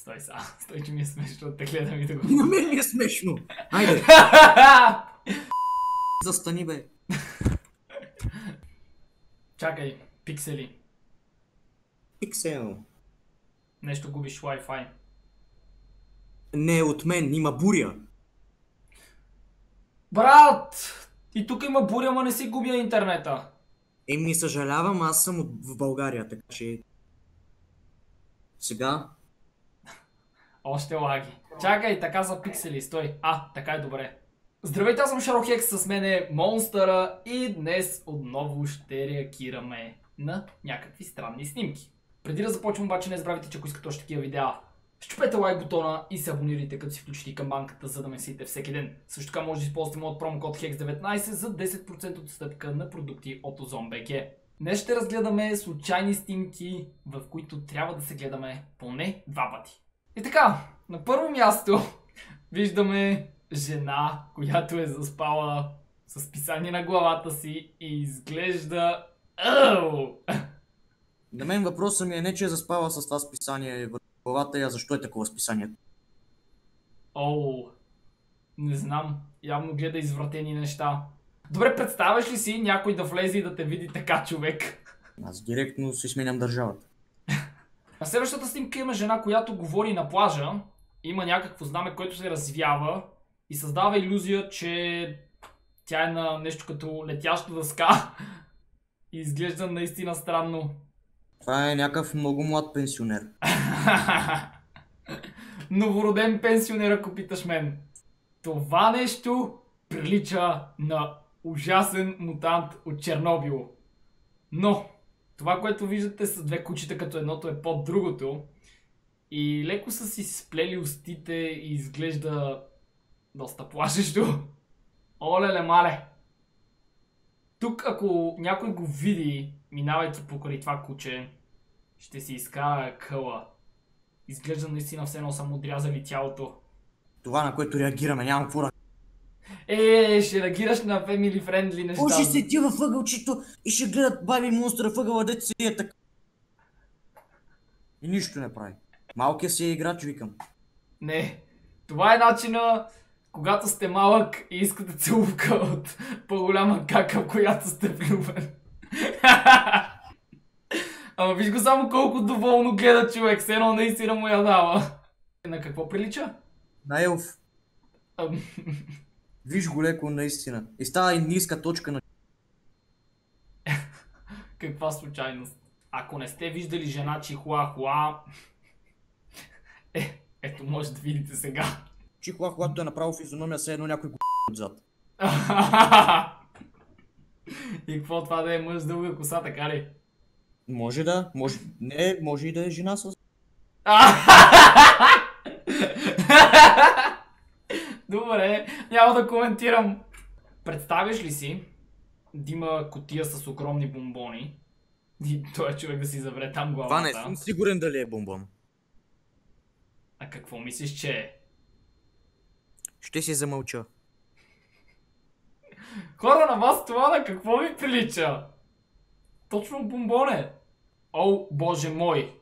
Стой сега, стой, че ми е смешно да те гледам и да го... И на мен ми е смешно. Айде. Застани, бе. Чакай, пиксели. Пиксел. Нещо губиш Wi-Fi. Не, от мен, има буря. Брат! И тук има буря, ма не си губя интернета. Еми, съжалявам, аз съм в България, така че... Сега... Още лаги. Чакай, така за пиксели, стой. Така е добре. Здравейте, аз съм Шарохекс, с мен е Монстъра и днес отново ще реагираме на някакви странни снимки. Преди да започвам обаче не забравяйте, че ако искате още такива видеа, щупете лайк бутона и се абонирайте, като си включите и камбанката, за да ме следите всеки ден. Също така може да използвате моят промокод HEX19 за 10% отстъпка на продукти от Ozon.bg. Днес ще разгледаме случайни снимки, в които трябва да се гледаме поне 2 пъти. И така, на първо място виждаме жена, която е заспала с писание на главата си и изглежда... На мен въпросът ми е не, че е заспала с това списание в главата, а защо е такова списанието? Не знам, явно гледа извратени неща. Добре, представяш ли си някой да влезе и да те види така, човек? Аз директно си сменям държавата. На следващата снимка има жена, която говори на плажа. Има някакво знаме, което се развява и създава илюзия, че тя е на нещо като летяща дъска. И изглежда наистина странно. Това е някакъв много млад пенсионер. Новороден пенсионер, ако питаш мен. Това нещо прилича на ужасен мутант от Чернобил. Но това, което виждате, са две кучета, като едното е под другото. И леко са си сплели устите и изглежда доста плашещо. Оле-ле мале! Тук, ако някой го види, минавайки покрай това куче, ще си изкара къла. Изглежда наистина все едно са му отрязали тялото. Това, на което реагираме, нямам какво да... Ще реагираш на family friendly неща. Ще седи във ъгълчето и ще гледат баби Монстъра в ъгъла, дето си е така. И нищо не прави. Малкият си е играч, викам. Не, това е начина, когато сте малък и искате целувка от по-голяма кака, в която сте влюбен. Ама виж го само колко доволно гледа човек, все едно наистина му я дава. На какво прилича? На елф. Виж го леко наистина. И става и ниска точка на... Каква случайност. Ако не сте виждали жена чихуахуа... Ето може да видите сега. Чихуахуато е направо физиономия, все едно някой го отзад. И какво това да е мъж с дълга коса, така ли? Може да, може... Не, може и да е жена с... Добре, няма да коментирам. Представяш ли си да има кутия с огромни бомбони и той човек да си завре там главата? Това не съм сигурен дали е бомбон. А какво мислиш, че е? Ще си замълча. Хора, на вас това на какво ви прилича? Точно бомбон е. О, боже мой.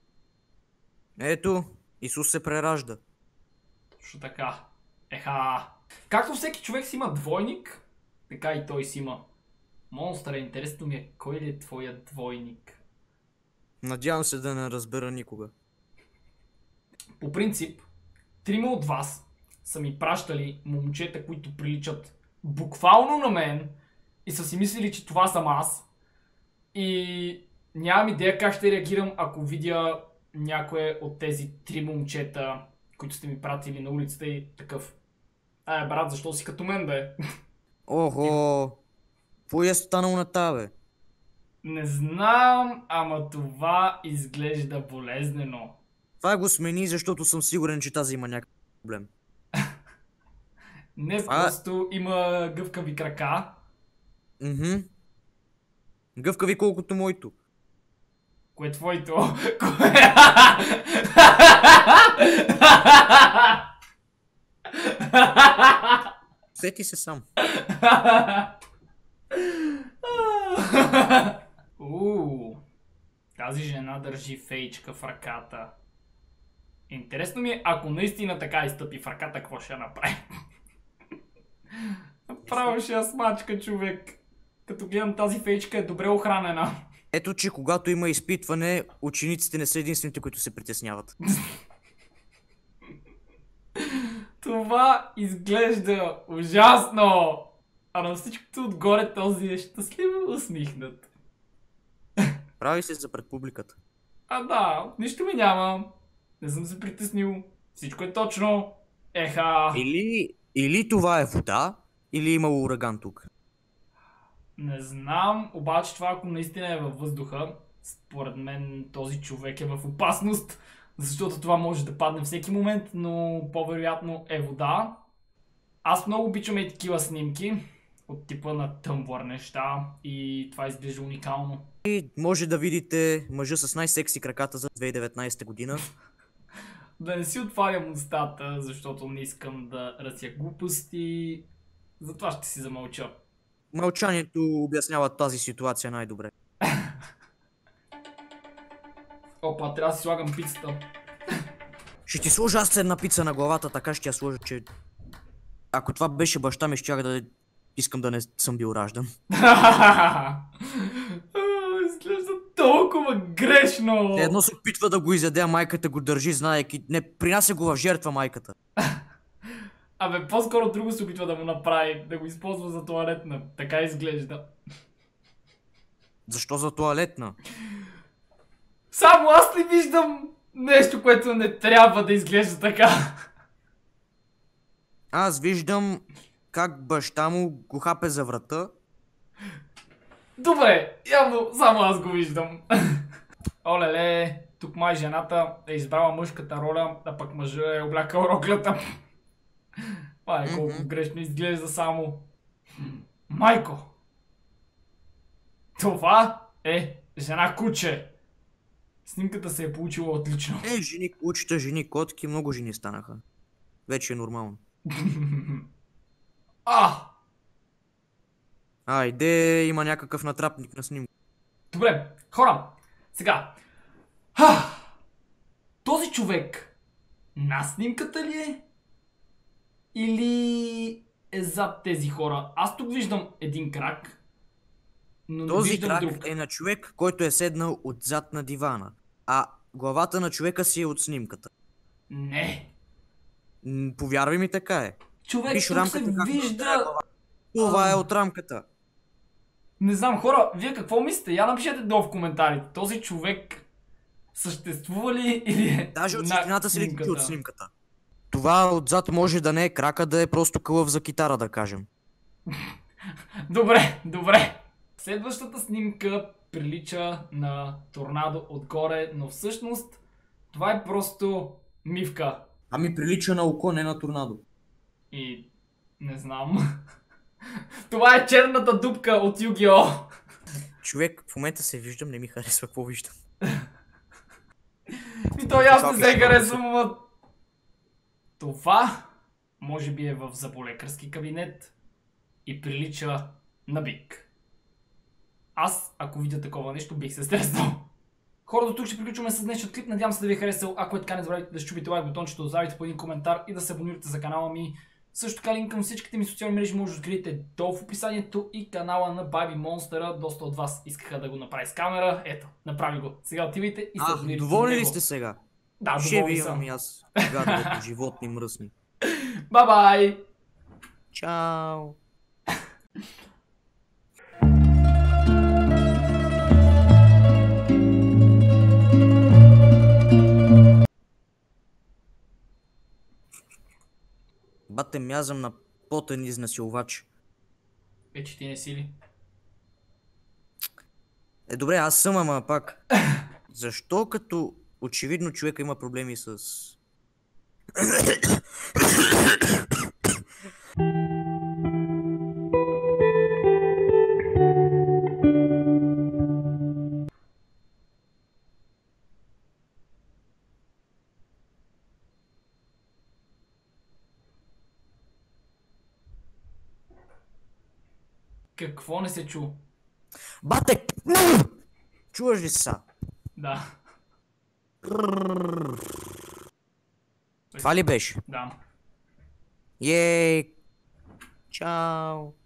Ето, Исус се преражда. Точно така. Както всеки човек си има двойник, така и той си има. Монстър, интересно ми е, кой ли е твоят двойник? Надявам се да не разбера никога. По принцип, 3 от вас са ми пращали момчета, които приличат буквално на мен и са си мислили, че това съм аз. И нямам идея как ще реагирам, ако видя някое от тези 3 момчета, които сте ми пратили на улицата и такъв. Брат, защо си като мен, бе? Охо! Какво е станало на тебе? Не знам, ама това изглежда болезнено. Това го смени, защото съм сигурен, че тази има някакъв проблем. Не, просто има гъвкави крака. Гъвкави колкото моето. Кое е твоето? Сети се сам. Тази жена държи фейчка в ръката. Интересно ми е, ако наистина така изтъпи в ръката, какво ще направи? Направо ще я смачка, човек. Като гледам, тази фейчка е добре охранена. Ето, че когато има изпитване, учениците не са единствените, които се притесняват. Това изглежда ужасно! А на всичкото отгоре този е щастливо усмихнат. Прави се за пред публиката. А да, нищо ми няма. Не съм се притеснил. Всичко е точно. Еха. Или това е вода, или имало ураган тук. Не знам, обаче това ако наистина е във въздуха, според мен този човек е в опасност, защото това може да падне всеки момент, но по-вероятно е вода. Аз много обичам и такива снимки от типа на Tumblr неща и това изглежда уникално. И може да видите мъжа с най-секси краката за 2019 година. Да не си отварям устата, защото не искам да разя глупости, затова ще си замълча. Мълчанието обяснява тази ситуация най-добре. Опа, трябва да си слагам пицата. Ще ти сложа аз една пица на главата, така ще я сложа, че... Ако това беше баща ми, щях да искам да не съм бил раждан. Изглежда толкова грешно. Едно се опитва да го изяде, а майката го държи, знаеки. Не, принася го в жертва майката. Абе, по-скоро друго се опитва да му направи, да го използва за тоалетна. Така изглежда. Защо за туалетна? Само аз ли виждам нещо, което не трябва да изглежда така? Аз виждам как баща му го хапе за врата. Добре, явно само аз го виждам. Олеле, тук май жената е избрала мъжката роля, а пък мъжа е облякал роклята. Това е колко грешно изглежда само. Майко! Това е жена куче. Снимката се е получила отлично. Жени кучета, жени котки, много жени станаха. Вече е нормално. Айде, има някакъв натрапник на снимка. Добре, хора, сега. Този човек на снимката ли е? Или е зад тези хора? Аз тук виждам един крак, но не Този виждам крак друг. е на човек, който е седнал отзад на дивана, а главата на човека си е от снимката. Не. Повярвай ми, така е. Човек, Виж тук рамката се как вижда... Това е от рамката. Не знам, хора, вие какво мислите? Я напишете долу в коментарите. Този човек съществува ли или е Даже от на светлината се личи снимката? от снимката. Това отзад може да не е крака, да е просто кълъв за китара, да кажем. Добре, добре. Следващата снимка прилича на торнадо отгоре, но всъщност това е просто мивка. Ами прилича на око, не на торнадо. И не знам. Това е черната дупка от Yu-Gi-Oh! Човек, в момента се виждам, не ми харесва какво виждам. И то ясно не се харесвам, ама... Това може би е в зъболекарски кабинет и прилича на бик. Аз, ако видя такова нещо, бих се стреснал. Хора, до тук ще приключваме с днешният клип. Надявам се да ви е харесал. Ако е така, не забравяйте да щупите лайк бутончето, да оставите по един коментар и да се абонирате за канала ми. Също така линк към всичките ми социални мрежи може да откриете долу в описанието и канала на Baby Monster. Доста от вас искаха да го направи с камера. Ето, направи го. Сега отивайте и се абонирайте. Доволни ли сте сега? Да, Ще доволни ви съм. имам и аз. Гадовете животни мръсни. Бай-бай! Чао! Бате, мязам на потен изнасилвач. Че ти не си ли? Добре, аз съм, ама пак. Защо като очевидно човека има проблеми с... Какво не се чу? Бате! Чуваш ли са? Да. Това ли беше? Да. Ей! Чао!